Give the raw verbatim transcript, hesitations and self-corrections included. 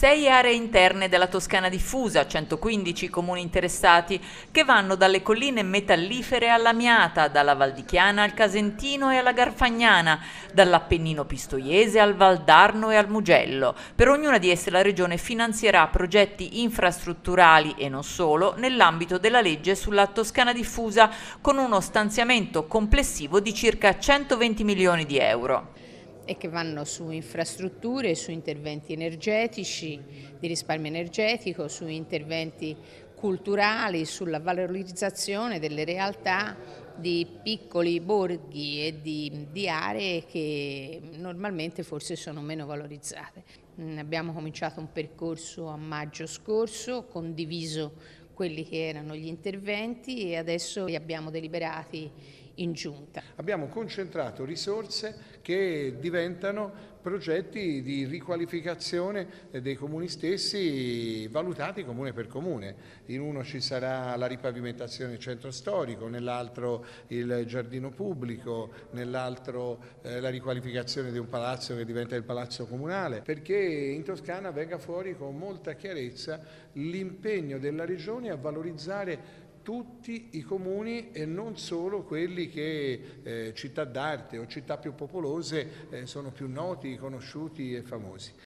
sei aree interne della Toscana diffusa, centoquindici comuni interessati, che vanno dalle colline metallifere all'Amiata, dalla Val di Chiana al Casentino e alla Garfagnana, dall'Appennino pistoiese al Valdarno e al Mugello. Per ognuna di esse la Regione finanzierà progetti infrastrutturali e non solo nell'ambito della legge sulla Toscana diffusa, con uno stanziamento complessivo di circa centoventi milioni di euro. E che vanno su infrastrutture, su interventi energetici, di risparmio energetico, su interventi culturali, sulla valorizzazione delle realtà di piccoli borghi e di, di aree che normalmente forse sono meno valorizzate. Abbiamo cominciato un percorso a maggio scorso, condiviso quelli che erano gli interventi e adesso li abbiamo deliberati in giunta. Abbiamo concentrato risorse che diventano progetti di riqualificazione dei comuni stessi, valutati comune per comune. In uno ci sarà la ripavimentazione del centro storico, nell'altro il giardino pubblico, nell'altro eh, la riqualificazione di un palazzo che diventa il palazzo comunale, perché in Toscana venga fuori con molta chiarezza l'impegno della Regione a valorizzare tutti i comuni e non solo quelli che eh, città d'arte o città più popolose eh, sono più noti, conosciuti e famosi.